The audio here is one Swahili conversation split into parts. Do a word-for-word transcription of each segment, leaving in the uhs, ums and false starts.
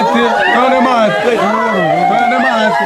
mati, none mati, none mati.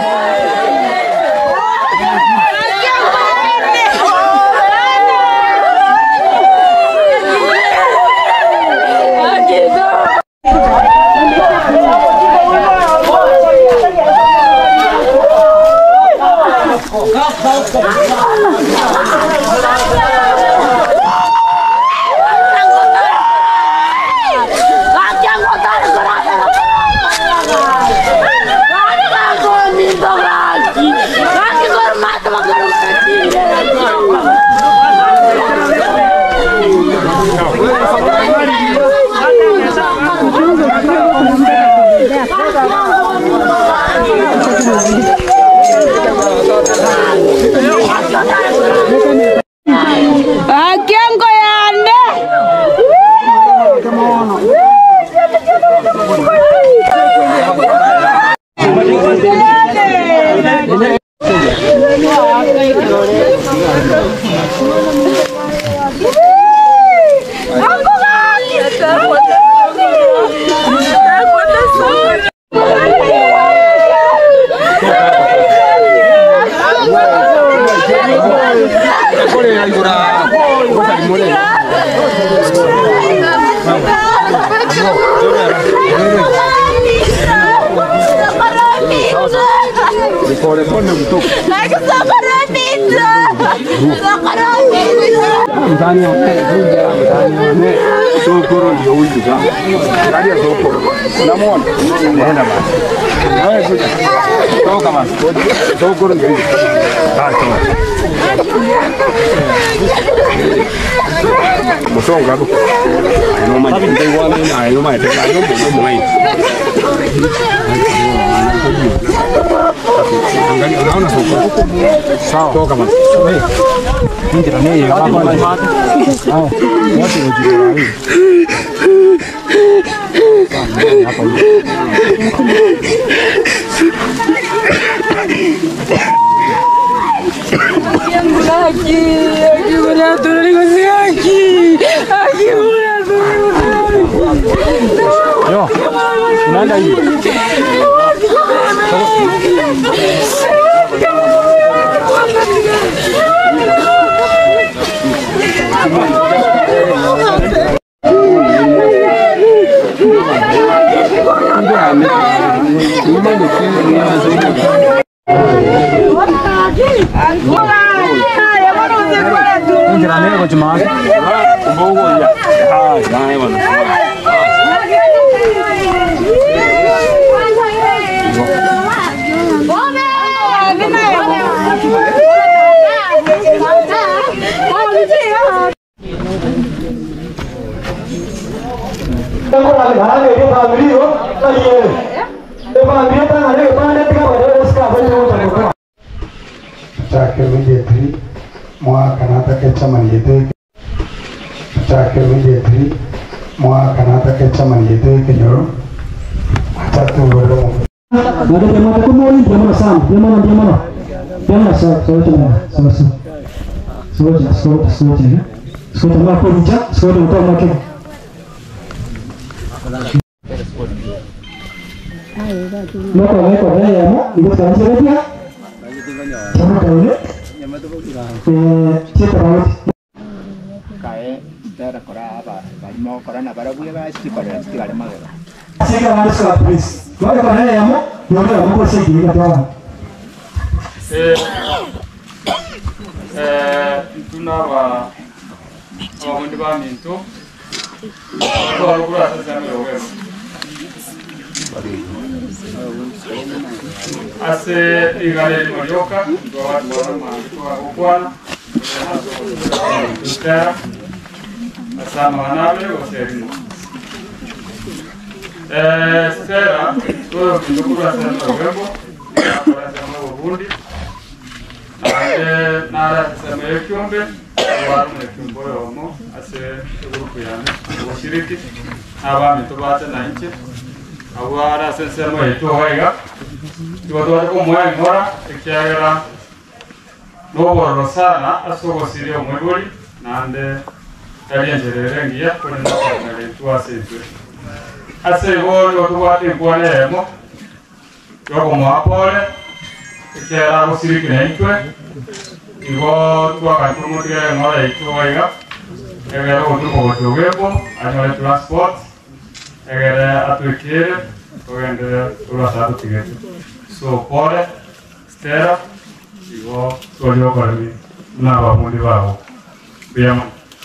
ase bono tuwate kwane mo yoko mwapole kera gusiriki naitwe igo twaka tumutige ngora itwaiga egere otuko gotugebo anyole transport egere atwikire tugende turasatu tigete so pole stera igo tolio kali na bamundi babo bien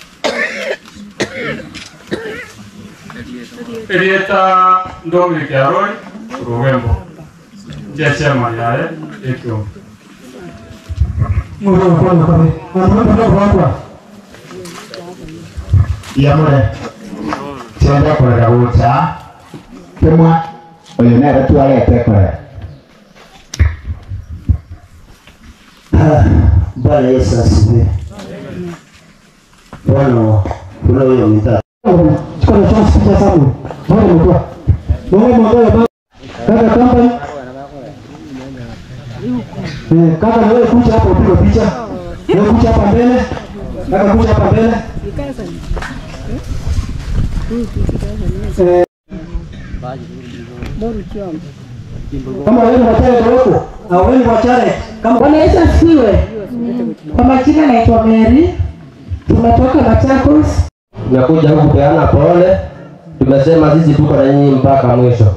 Erieta Dominic Arroy, Rugembo. Jeche Mayare, Ekyo. Muro kwa kwa. Muro kwa kwa. Yamure. Chenda kwa rawuta. Kema oyonera tuale tekore. Bwana Yesu asifiwe. Bwana kuna huyo mita. Chukua chance kwa sababu. Bwana mkuu. Bwana mkuu. Kaka kampani. Eh, kaka wewe kuja hapo upige picha. Wewe kuja hapa mbele. Kaka kuja hapa mbele. Eh. Kama wewe wachare huko, au wewe wachare. Kama Bwana Yesu asifiwe. Kwa majina naitwa Mary. Tumetoka Machakos. Tumekuja huku kupeana pole. Tumesema sisi tuko na nyinyi mpaka mwisho.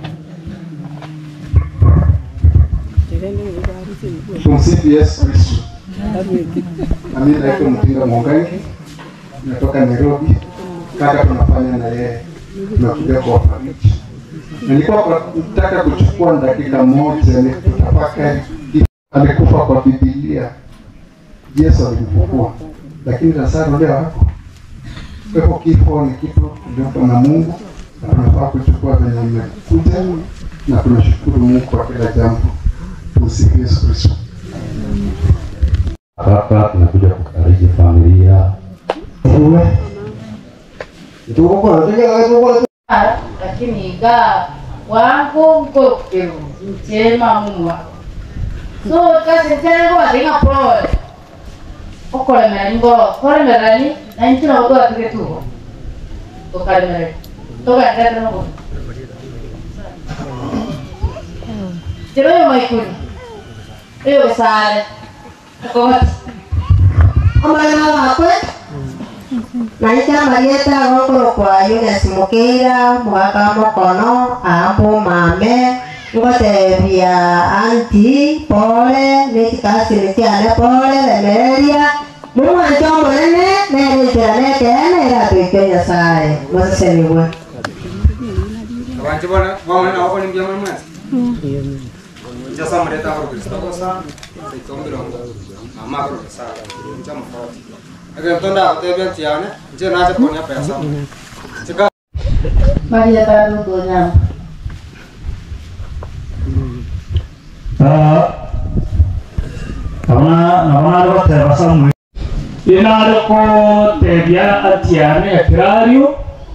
Tumsifu Yesu Kristo. Mimi naitwa Mtinga Mwangangi. Natoka Nairobi. Kaka tunafanya na yeye. Tunakuja kwa fariji. Nilikuwa nataka kuchukua dakika moja ni kutafakari alikufa kwa Biblia. Yesu alimfufua. Lakini sasa leo hapo. Kwa kifo ni kitu kilicho na Mungu. Tunafaa kuchukua venye imekuja na tunashukuru Mungu kwa kila jambo. Tumsifu Yesu Kristo. Hapa tunakuja kukaribisha familia. Wewe. Tuko kwa ndio lakini ga wangu mkokero mchema mumwa so kasi tena kwa dinga pole okole merengo kole merani na nchina wako atike tu okale mere toka ndata no Tiro mai kuni Eyo sare ko Kama na wakwe. Na ita Marieta ngokoro kwa Yunes Mukira mwaka mokono apo mame ngote via anti pole nikasi nikiane pole lemeria mumu anchomo nene nene jirane kene ila tuikenya sae mwase niwe Wanci bona bona na wako ni mjama mwana. Jasa Marieta kwa Kristo kwa sana. Sitombiro mama kwa sana. Mjama kwa. Agar tonda tebia tiane, je na je punya pesa. Jika Maria taru donya ah karena nama ada terasa mui ina ada ko tebia atiane agrario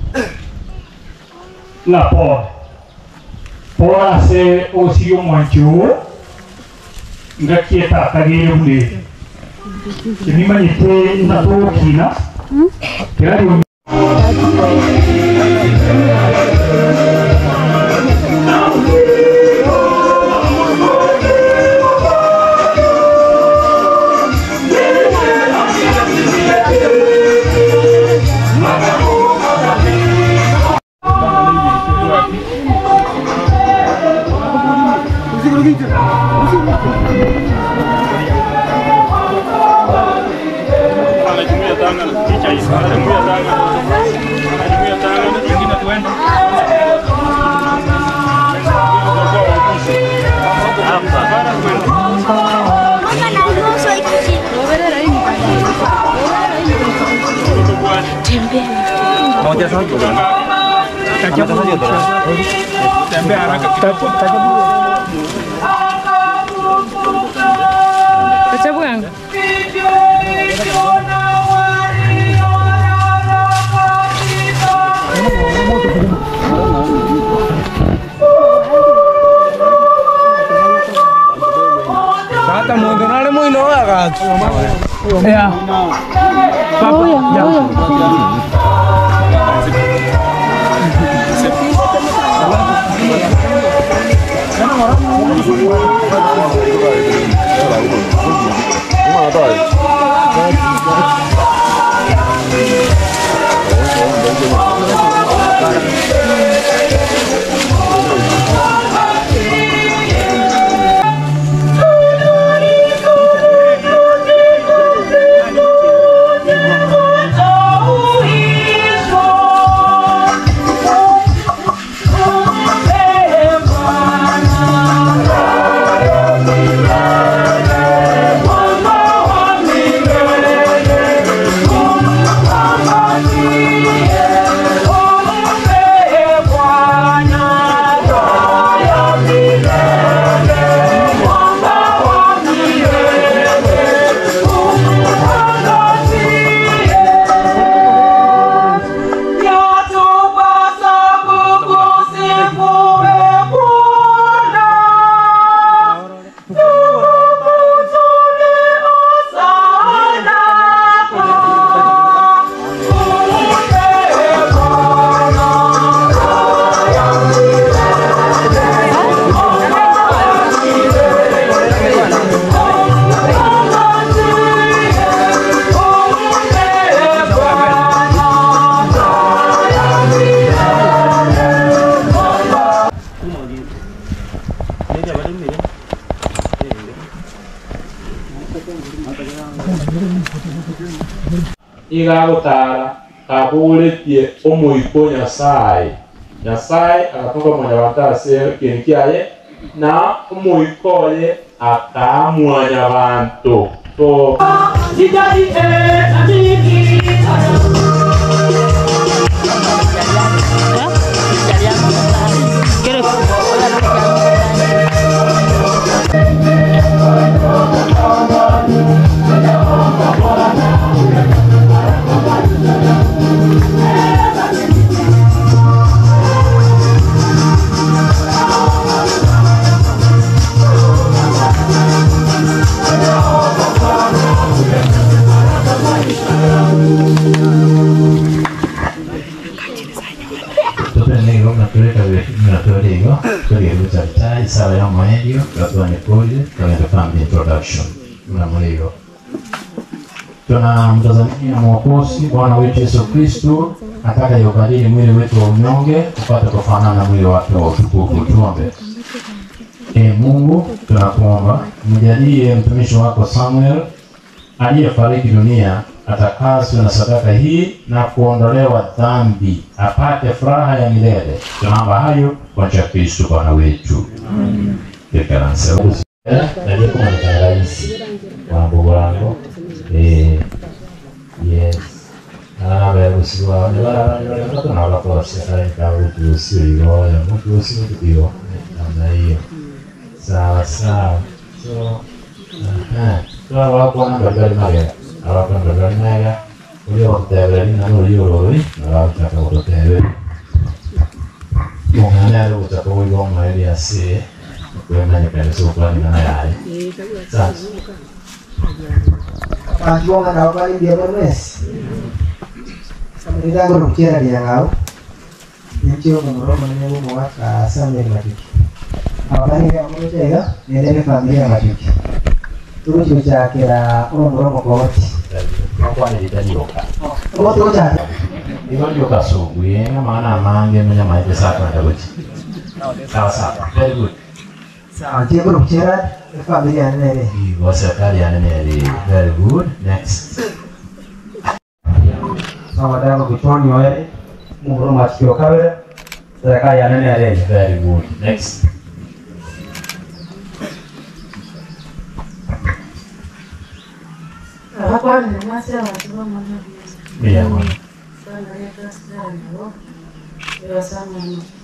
na por por ase osio manchu ngakieta kagere ule ini manyete na to kina agrario Moja saja. Kaca saja tu. Tempe arah kaca kaca. Kaca bukan. Kata mau kenal mau ino agak. Ya. Papa. Ya. iga gutara kabuletie omuiko Nyasaye Nyasaye agatoka mwana watase kintu kiaye na omuiko ye akamwanya abantu to Sawa ya mwenyewe kwa ni kodi kwa family introduction na mlio tuna mtazamia mwokozi Bwana wetu Yesu Kristo ataka yobadili mwili wetu wa unyonge kupata kufanana na mwili wake wa utukufu. Tuombe. E Mungu, tunakuomba mjalie mtumishi wako Samuel aliyefariki dunia atakaswe na sadaka hii na kuondolewa dhambi apate furaha ya milele. Tunaomba hayo kwa njia ya Kristo Bwana wetu. Amen. Dekaranse na ndio kama ni rais wa Bogorango eh yes ah wewe usiwa ni wala wala wala na wala kwa sasa ikawa tu sio hiyo ya mtu sio hiyo namna hiyo sawa sawa so ah so wako na gari maya awako na gari maya ulio tayari na ulio lori na wako kwa tayari mwana leo utakuwa hiyo mahali asi kwenda nyakati sio kwa nini naye sasa Panjuang na wali dia bermes. Sampai guru kira dia ngau. Yang ngoro menemu muat sampai mati. Apa ni yang mau jaga? Ni dari family mati. Terus juga kira ngoro ngoro Apa ni tadi oka? Oh tu jaga. Ibu juga subuh ya mana manggil menyamai besar pada uji. Sawa sawa. Very good. Sawa dia guru kira family ane. Wasa kalian ini very good. Next. Sama dalam kuchoni wae muro machio kabere. Seraka ya nene ale. Very good. Next. Hapa ni masa watu wa mama. Iya, Mama. Sana ya kasara ndio. Ya sana.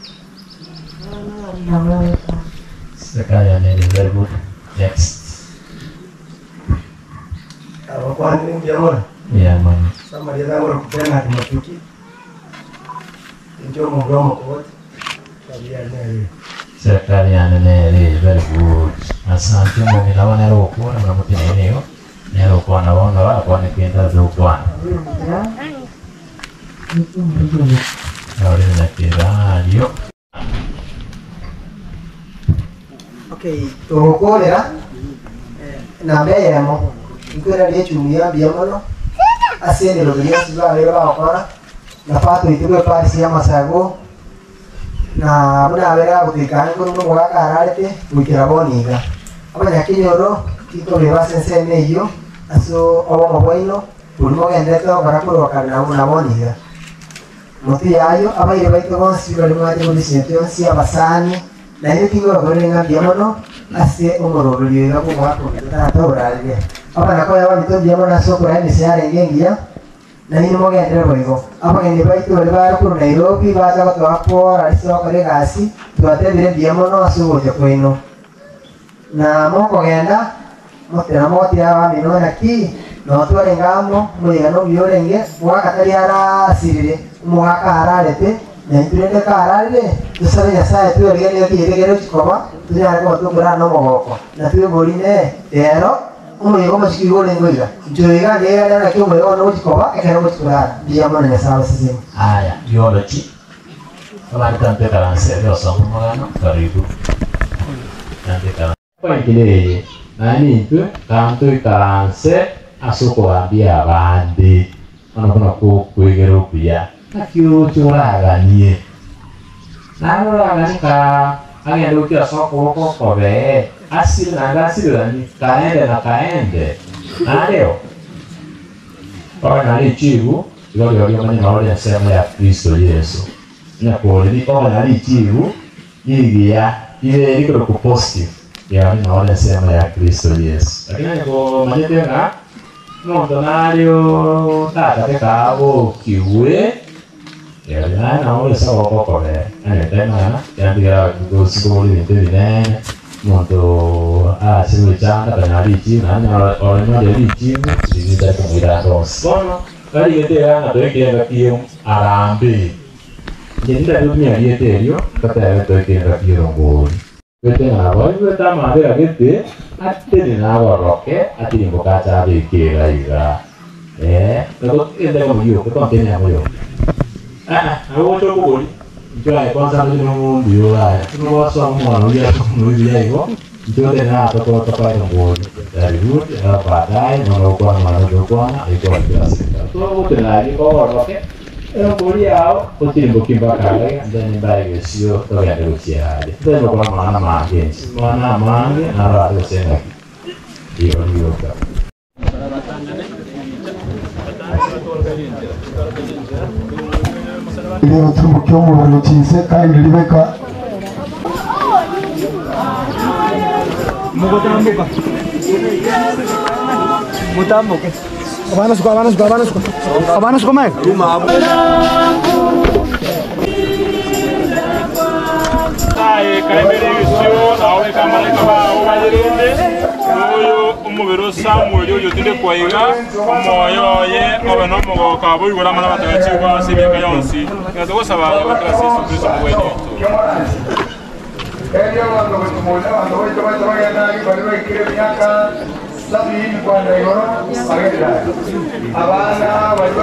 Ana na Sekalian ini very good. Next. Kalau kau ni dia mana? Iya, Mama. Sama dia ngoro kena di matuki. Injo ngobrol kuat. Kalian ni. Sekalian ini very good. Asante Mungu lawan ero kwa na mnamuti eneo. Nero kwa na wanga wala kwa ni kienda kwa. Ahora na radio. Okay, toko ya. Na mbele mo. Ikwenda dia chumia bia mono. Asende lo dia siba leo ba kwa. Na pato itwe parisi ya masago. Na muna vera kutikana ko no wa karate ukira boniga. Aba nyakinyoro kiko le basense neyo. Aso obo moboino. Ulimo gendeto para ko wakana una boniga. Moti yayo aba ile baito bonsi lo limo ate bodisentio si abasani. Na hiyo kingo bakorenga bia mono. Ase omoro lyo ko wa ko ta ta orale. Aba nakoya wa mito bia mono aso ko ene se are ngengia. Na hino moga endera boigo apa ngende baito le bara ku Nairobi baza ko hapo raiso kare gasi tuate dire bia mono asu je kweno na moko genda mote na moti ya mino na ki no tuare ngamo moya no biorenge mwa katari ara sirire mwa kararete na turende kararire tusare ya sai tu ere ere ere ere chikoba tuya ko to gura no mogoko na tu gorine ero uno llegó más que igual en Goiga. Yo llega llega la que me dio no chico que no chico dia mana sabe se. Ah ya, yo lo chi. Kalau kita nanti kalau serio sama mana karibu. Nanti kalau apa ini? Nah ini itu kantor kalau se asuko abia bandi. Mana-mana ku kuigeru bia. Nakio cura gani. Nah orang gani ka angin lu kira soko koko be. Hasil naga hasil ni kaende na kaende. Naleo. Kwa nali chivu ilo lyo lyo manyi maole nsema ya Kristo Yesu. Nyakole ni kwa nali chivu ilia ile liko ku positive ya ni maole nsema ya Kristo Yesu. Lakini kwa manyetenga no nalio tata tekabo kiwe ya na na ole sawa kwa le. Ane tena ya ndio gospel ni tena moto ah siwe chanda kanali chi na na ole no de chi ni da ko ida dos kono kali ete ana to ke ga pio arambe ni da du mi ali ete rio kata to ke ga pio ngo ete na ba yu ta ma de ga ete atte ni na ba roke ati ni boka cha de ke ga ira eh to ende ko yu ko te ne mo yo ah ah wo to ko Jai kwanza ndio ndio haya. Tunawaso mwana ya tunuia hivyo. Ndio tena tutakuwa tupata nguo. Dari baadaye na kwa mwana kwa iko kwa sita. Tuko tena iko roke. Eo boli yao potimbo kimbakale ndani mbaya sio to ya negotiare. Ndio kwa mwana mange. Mwana mange na radio sema. Hiyo ndio kwa. Leo tumbuke mu rukinse kandi libeka mugotambuka mutambuke abana suka abana suka abana suka abana suka mai ai kaimere sio nawe kamera kama ubayirinde uyu umubiro Samuel uyu tinde kwaiga omoyo ye obe no mugo ka buyura mana batagachi kwa sibeka yonsi ngazo gosaba bakira Yesu Kristo mwenye Elio wando kutumona wando wetu wetu wagana ibaliwa ikire miaka sabini kwa ndaigoro agenda abana baliwa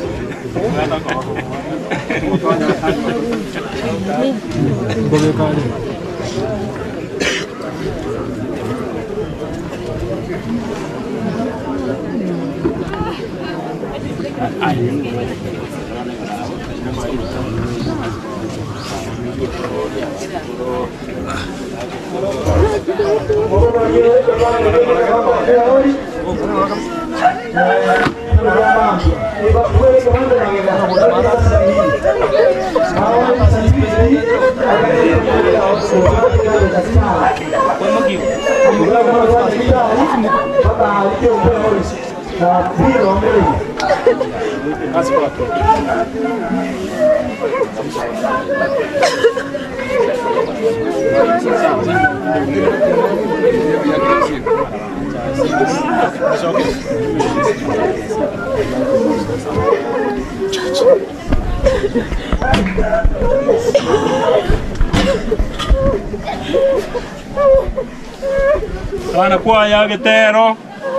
Ana kwa ya getero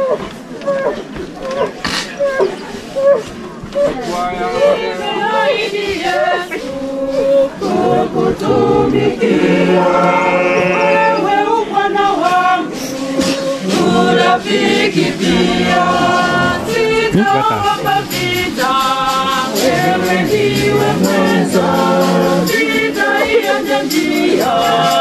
kukutumikia wewe Bwana wangu urafiki pia sitaogopa vita wewe ndiwe mwenza nitaiacha njia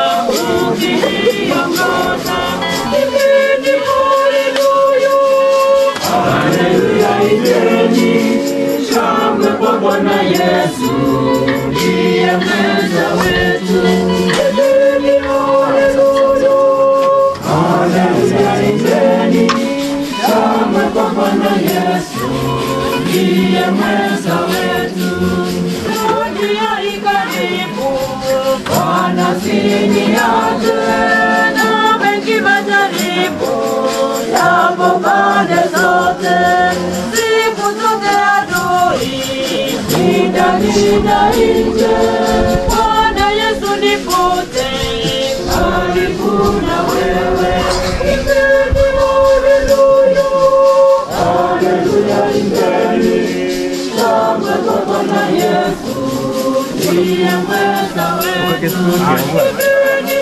ukiniongoza imeni haleluya haleluya imeni shangwe kwa Bwana Yesu ndiye mwenza wetu imeni haleluya haleluya imeni shangwe kwa Bwana Yesu ndiye mwenza wetu dunia ikaribu Bwana siniache na mengi majaribu yapo pande zote siku zote adui ndani na nje Bwana Yesu nipute karibu na wewe imeni haleluya haleluya imeni shangwe kwa Bwana Yesu ndiye mweza wetu imeni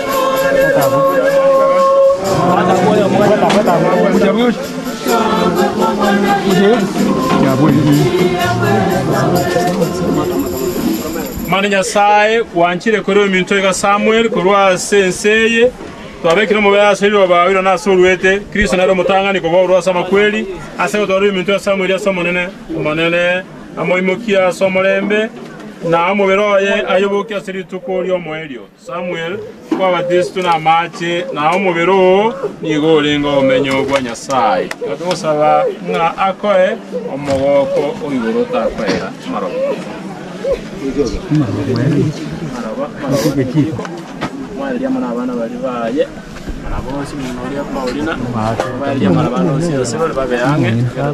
haleluya Mani Nyasaye wanchire kuri minto ya Samuel kurwa senseye twabekire mu bayasiriro bawira na sulwete Kristo naro mutangani ko bawro sama kweli ase odori mintu ya Samuel ya somonene monene amoimokia somolembe na amuberoye ayoboke asiri tukori omoelio Samuel kwa batistu na mache na amubero ni golengo menyo gwa Nyasaye atosaba nga akoe omogoko oyigorota kwera maro mwali ya mana bana bali baye anabonsi minori ya Paulina mwali ya mana bana osi osebole babeyange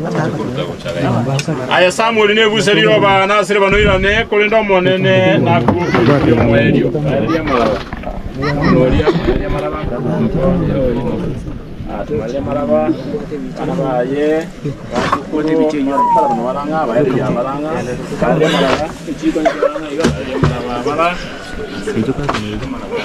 aya Samuel ne buseriro bana asire banoirane kolenda monene na kuyo mwelio mwali ya mana minori ya mana bana atumalia maraba anabaye bakukote bichenyo para no baranga baye ya baranga kale maraba ichiko ni baranga iga maraba maraba ichiko ni maraba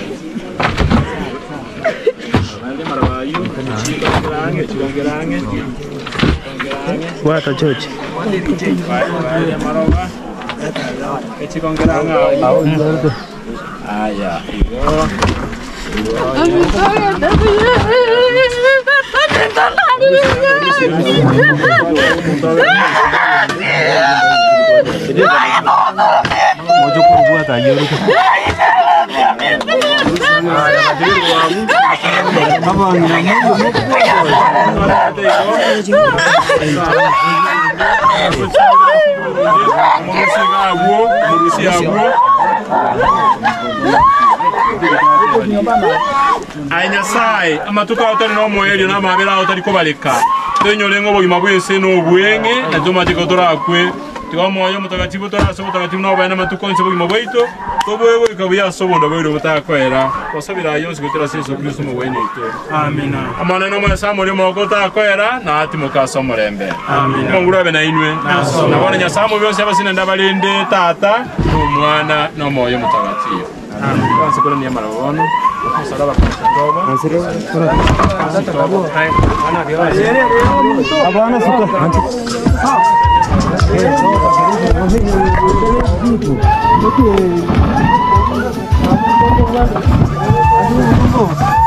Mali marabayu, chikangerange, chikangerange, chikangerange. Wata chochi. Mali maraba, chikangerange. Aya, iyo. Mojo kurbuat aja itu. Apa yang Ai Nyasaye amatuka otari no moelio na mabera otari kobaleka tenyolengo bogima bwese no bwenge na tomatiko torakwe tiwa moyo mutagatifu toraso mutagatifu no bana matuko nse bogima bwaito tobwewe kabuya sobonda bwiro butakwera kosabira yonse gutera Yesu Kristo mu bwene ito amina amana no mwesa muri mo gotakwera na ati mukaso murembe amina mongura be na inwe na bana Nyasaye byose abasine ndabalinde tata umwana no moyo mutagatifu amina kwanza kuna niya marabono salaba kwa ansiro hai ana biwa abana suka Okay.